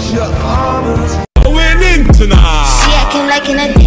Going in tonight. She acting like an addict.